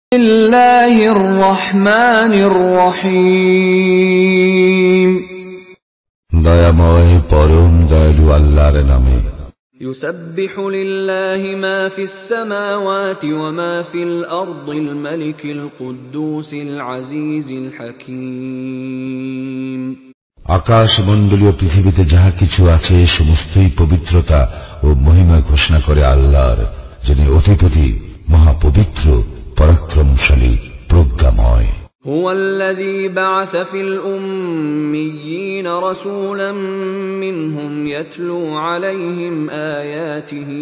বিসমিল্লাহির রহমানির রহিম। দয়াময় পরম দয়ালু আল্লাহর নামে। ইউসাব্বিহু লিল্লাহি মা ফিস সামাওয়াতি ওয়া মা ফিল আরদিল মালিকিল কুদ্দুসিল আজিজিল হাকীম। আকাশ মণ্ডলীয় পৃথিবীতে যাহা কিছু আছে সমস্তই পবিত্রতা ও মহিমা ঘোষণা করে আল্লাহর, যিনি অধিপতি, মহাপবিত্র, পরাক্রমশালী, প্রজ্ঞাময়। হুয়াল্লাযী বা'আসা ফিল উম্মিয়্যিনা রাসূলাম মিনহুম ইয়াতলু আলাইহিম আয়াতিহি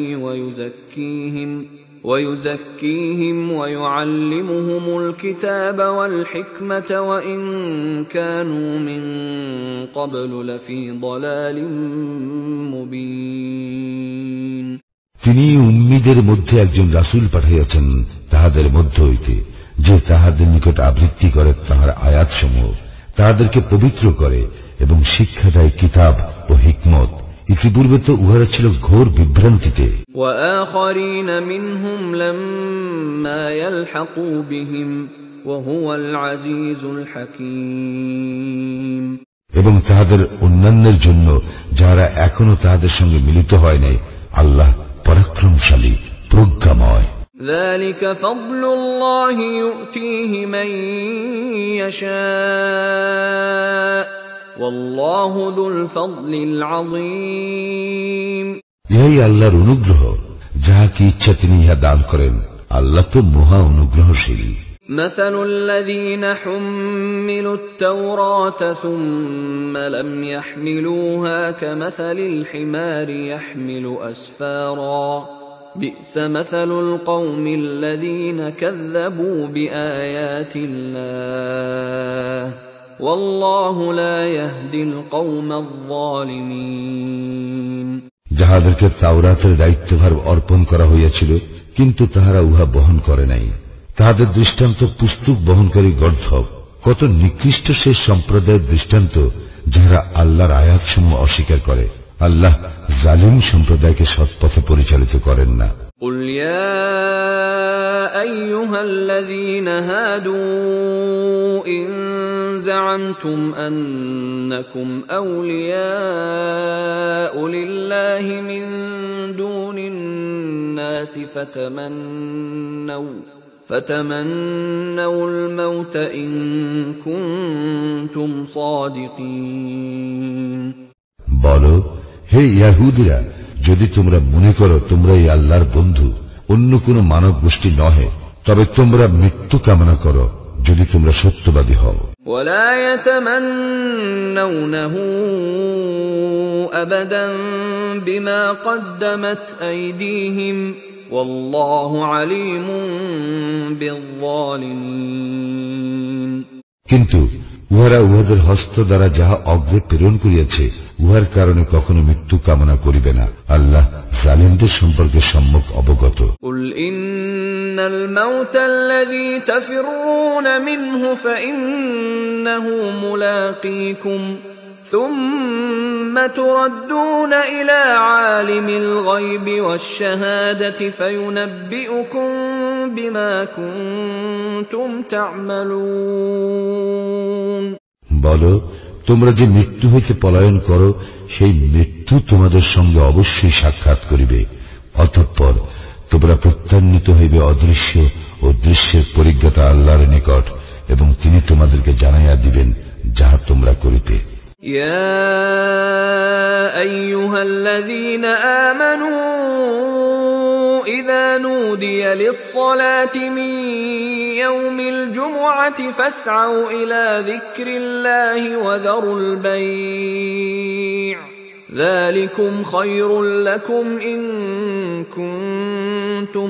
ওয়া ইউযাক্কিহিম ওয়া ইউআল্লিমুহুমুল কিতাবা ওয়াল হিকমাতা ওয়া ইন কানূ মিন ক্বাবলু লাফী দালালিম মুবিন। তিনি উম্মীদের মধ্যে একজন রাসূল পাঠিয়েছেন তাহাদের মধ্য হইতে, যে তাহাদের নিকট আবৃত্তি করে তাহার আয়াতসমূহ, তাহাদেরকে পবিত্র করে এবং শিক্ষা দেয় কিতাব ও হিকমত। ইতিপূর্বে তো উহারা ছিল ঘোর বিভ্রান্তিতে। وآخرين منهم لما يلحقوا بهم وهو العزيز الحكيم। এবং তাহাদের অন্যান্যের জন্য যারা এখনো তাহাদের সঙ্গে মিলিত হয় নাই, আল্লাহ পরাক্রমশালী, প্রজ্ঞাময়। ذلك فضل الله يؤتيه من يشاء والله ذو الفضل العظيم। ইহাই আল্লাহর অনুগ্রহ, যাহাকে ইচ্ছা তিনি ইহা দান করেন। আল্লাহ তো মহা অনুগ্রহশীল। مثل الذين حملوا التوراة ثم لم يحملوها كمثل الحمار يحمل أسفارا بئس مثل القوم الذين كذبوا بآيات الله والله لا يهدي القوم الظالمين। যাহাদেরকে তাওরাতের দায়িত্বভার অর্পণ করা হইয়াছিল কিন্তু তাহারা উহা বহন করে নাই, তাহাদের দৃষ্টান্ত পুস্তক বহনকারী গর্ধব। কত নিকৃষ্ট সে সম্প্রদায়ের দৃষ্টান্ত যাহারা আল্লাহর আয়াতসমূহ অস্বীকার করে। আল্লাহ জালিম সম্প্রদায়কে সৎপথে পরিচালিত করেন না। قل يا أيها الذين هادوا إن زعمتم أنكم أولياء لله من دون الناس فتمنوا الموت إن كنتم صادقين। বলো, হে ইহুদীরা, যদি তোমরা মনে করো তোমরাই আল্লাহর বন্ধু, অন্য কোন মানব গোষ্ঠী নহে, তবে তোমরা মৃত্যু কামনা করো যদি তোমরা সত্যবাদী হও। ولا يتمنونه أبدا بما قدمت أيديهم والله عليم بالظالمين। কিন্তু উহারা উহাদের হস্ত দ্বারা যাহা অগ্রে প্রেরণ করিয়াছে উহার কারণে কখনো মৃত্যু কামনা করিবে না। আল্লাহ জালিমদের সম্পর্কে সম্যক অবগত। قل إن الموت الذي تفرون منه فإنه ملاقيكم ثم تردون إلى عالم الغيب والشهادة فينبئكم بما كنتم تعملون। বলো, তোমরা যে মৃত্যু হইতে পলায়ন করো সেই মৃত্যু তোমাদের সঙ্গে অবশ্যই সাক্ষাৎ করিবে। অতঃপর তোমরা প্রত্যান্বিত হইবে অদৃশ্য ও দৃশ্যের পরিজ্ঞাতা আল্লাহর নিকট, এবং তিনি তোমাদেরকে জানাইয়া দিবেন যাহা তোমরা করিতে। يا أيها الذين آمنوا إذا نودي للصلاة من يوم الجمعة فاسعوا إلى ذكر الله وذروا البيع ذلكم خير لكم إن كنتم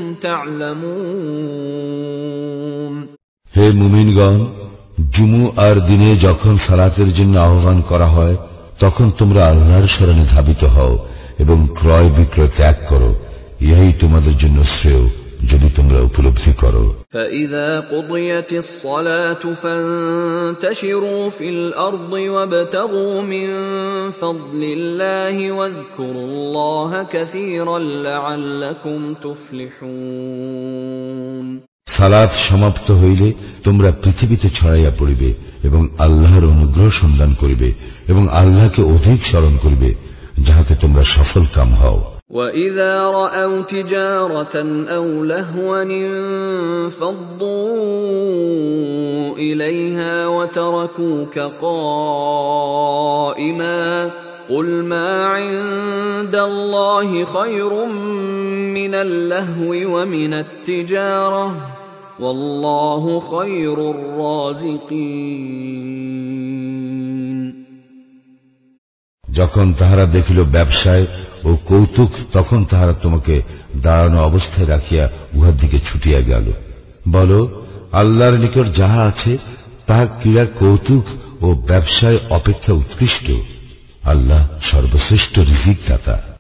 تعلمون। হে মুমিনগণ, জুমুআর দিনে যখন সালাতের জন্য আহ্বান করা হয় তখন তোমরা আল্লাহর শরণে ধাবিত হও এবং ক্রয় বিক্রয় ত্যাগ করো, ইহাই তোমাদের জন্য শ্রেয় যদি তোমরা উপলব্ধি করো। فإذا قضيت الصلاة فانتشروا في الأرض وابتغوا من فضل الله واذكروا الله كثيرا لعلكم تفلحون। সালাত সমাপ্ত হইলে তোমরা পৃথিবীতে ছড়াইয়া পড়িবে এবং আল্লাহর অনুগ্রহ সন্ধান করিবে এবং আল্লাহকে অধিক স্মরণ করিবে, যাহাতে তোমরা সফল কাম হও। وَإِذَا رَأَوْا تِجَارَةً أَوْ لَهْوًا انفَضُّوا إِلَيْهَا وَتَرَكُوكَ قَائِمًا قُلْ مَا عِندَ اللَّهِ خَيْرٌ مِّنَ اللَّهْوِ وَمِنَ التِّجَارَةِ وَاللَّهُ خَيْرُ الرَّازِقِينَ। যখন তাহারা দেখিল ব্যবসায় ও কৌতুক, তখন তাহারা তোমাকে দাঁড়ানো অবস্থায় রাখিয়া উহার দিকে ছুটিয়া গেল। বলো, আল্লাহর নিকট যাহা আছে তাহা ক্রীড়া কৌতুক ও ব্যবসায় অপেক্ষা উৎকৃষ্ট। আল্লাহ সর্বশ্রেষ্ঠ রিজিক দাতা।